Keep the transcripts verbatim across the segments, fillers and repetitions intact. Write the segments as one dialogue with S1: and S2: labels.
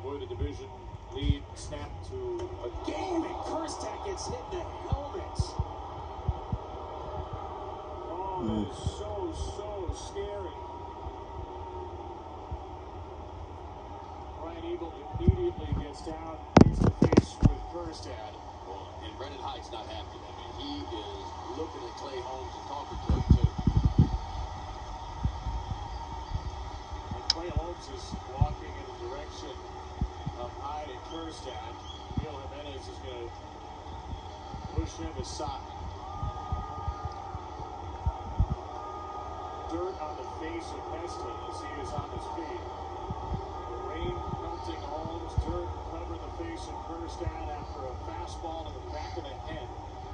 S1: avoid a division lead, snap to a game, and Kerstad gets hit in the helmet. Oh, that is so, so scary. Brian Eagle immediately gets down face to face with Kerstad.
S2: Well, and Brendan Hyde's not happy. I mean, he is looking at Clay Holmes and talking to him, too.
S1: And Clay Holmes is walking in the direction of Hyde and Kerstad. Neil Jimenez is going to push him aside. Dirt on the face of Heston as he is on his feet. The rain pelting Holmes, dirt cover the face of Kerstad after a fastball in the back of the head.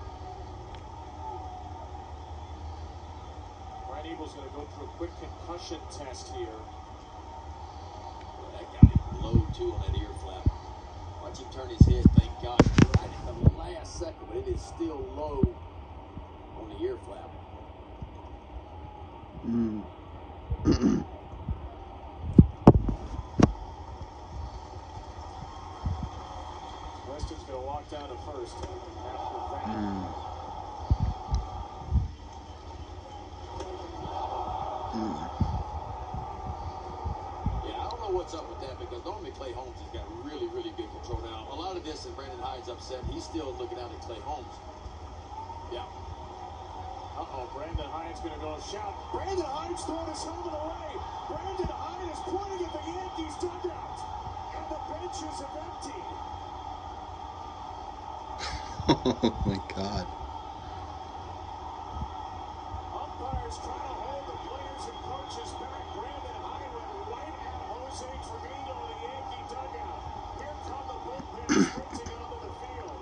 S1: Brian Eagle's going to go through a quick concussion test here.
S2: That got him low, too, on that ear flap. Watch him turn his head, thank God. Right at the last second, but it is still low on the ear flap.
S3: Mm.
S1: Weston's going to walk down to first after that.
S3: Mm. Mm.
S2: Yeah, I don't know what's up with that because normally Clay Holmes has got really, really good control. Now, a lot of this, and Brandon Hyde's upset, he's still looking out at Clay Holmes. Yeah.
S1: Uh-oh, Brandon Hyde's going to go shout. Brandon Hyde's throwing his helmet away. Brandon Hyde is pointing at the Yankees dugout. And the benches have emptied.
S3: Oh my God.
S1: Umpires trying to hold the players and coaches back. Brandon Hyde went right at Jose Trevino in the Yankee dugout. Here come the bullpen sprinting onto the field.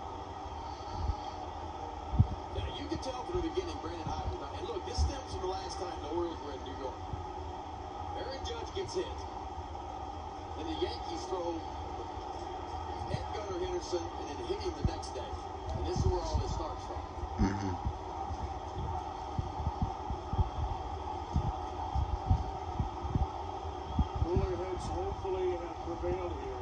S2: Now, you can tell from the beginning Brandon Hyde was not. And look, this stems from the last time the Orioles were in New York. Aaron Judge gets hit. Then the Yankees throw Ed Gunnar Henderson and then hit him the next day. And this is where all this starts from.
S3: Mm-hmm.
S1: Cooler heads hopefully have prevailed here.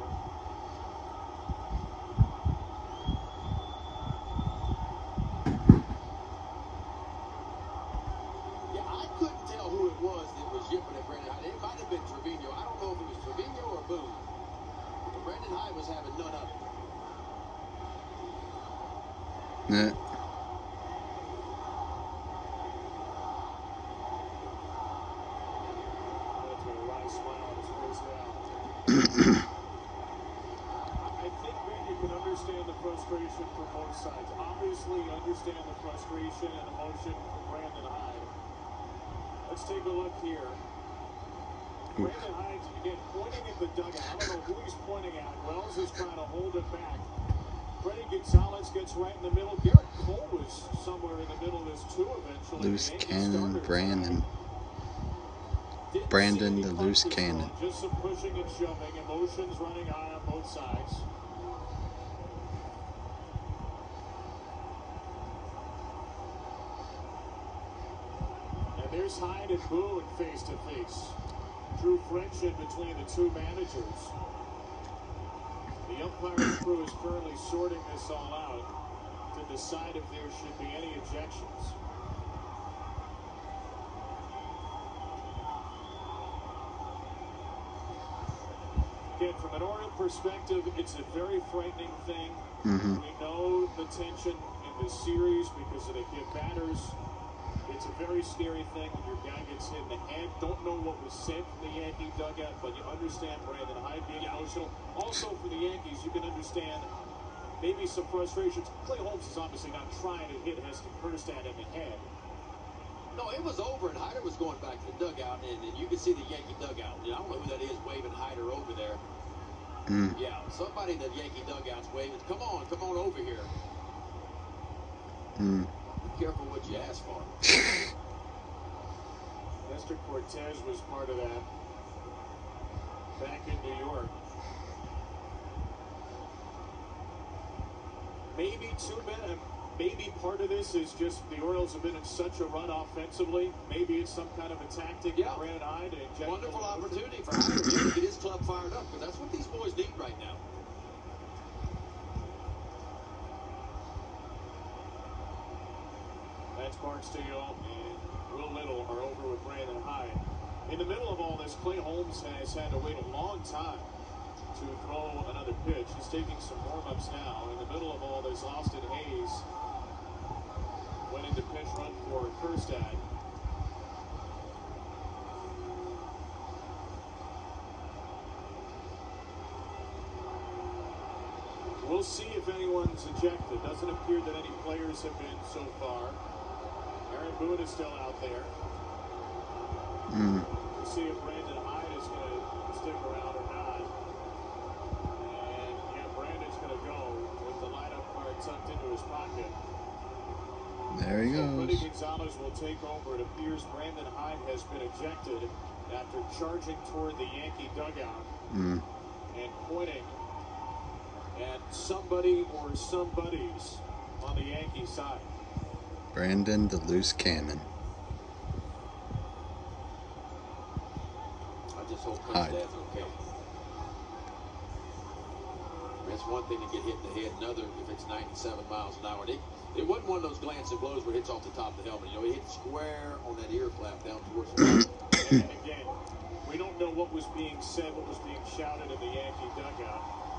S2: Yeah, I couldn't tell who it was that was yipping at Brandon Hyde. It might have been Trevino. I don't know if it was Trevino or Boone. But Brandon Hyde was having none of it.
S3: Yeah.
S1: That's a wry smile on his face now. I think that you can understand the frustration from both sides. Obviously, you understand the frustration and emotion from Brandon Hyde. Let's take a look here. Brandon Hyde, again, pointing at the dugout. I don't know who he's pointing at. Wells is trying to hold it back. Freddie Gonzalez gets right in the middle. Garrett Cole was somewhere in the middle of this, too, eventually.
S3: Loose cannon, Brandon. Brandon the loose cannon.
S1: Just some pushing and shoving. Emotions running high on both sides. And there's Hyde and Boone face to face. True friendship between the two managers. The umpiring crew is currently sorting this all out to decide if there should be any ejections. Again, from an Oriole perspective, it's a very frightening thing.
S3: Mm-hmm.
S1: We know the tension in this series because of the hit batters. It's a very scary thing when your guy gets hit in the head. Don't know what was said from the Yankee dugout, but you understand Brandon Hyde being emotional. Also, for the Yankees, you can understand maybe some frustrations. Clay Holmes is obviously not trying to hit Heston Kerstad in the head.
S2: No, it was over, and Hyder was going back to the dugout, and, and you can see the Yankee dugout. I don't know who that is waving Hyder over there.
S3: Mm.
S2: Yeah, somebody in the Yankee dugout's waving, come on, come on over here.
S3: Mm.
S2: Be careful what you ask for.
S1: Mister Cortez was part of that back in New York. Maybe too bad. maybe part of this is just the Orioles have been in such a run offensively. Maybe it's some kind of a tactic.
S2: Yeah.
S1: Brandon Hyde to inject
S2: Wonderful
S1: a little
S2: opportunity for Hyde to get his club fired up, because that's what these boys need right now.
S1: That's Barksdale and Will Little are over with Brandon Hyde. In the middle of all this, Clay Holmes has had to wait a long time to throw another pitch. He's taking some warm-ups now. In the middle of all this, Austin Hayes went into pitch run for Kjerstad. We'll see if anyone's ejected. Doesn't appear that any players have been so far. Aaron Boone is still out there.
S3: Mm.
S1: We'll see if Brandon Hyde is going to stick around or not. And yeah, Brandon's going to go with the lineup card tucked into his pocket.
S3: There he
S1: So Freddie
S3: goes.
S1: Gonzalez will take over. It appears Brandon Hyde has been ejected after charging toward the Yankee dugout
S3: Mm.
S1: and pointing at somebody or somebodies on the Yankee side.
S3: Brandon the loose cannon.
S2: I just hope
S3: Hyde.
S2: Kjerstad's okay. It's one thing to get hit in the head, another if it's ninety-seven miles an hour. It, it wasn't one of those glancing blows where it hits off the top of the helmet. You know, he hit square on that ear flap down towards the bottom.
S1: And again, we don't know what was being said, what was being shouted in the Yankee dugout.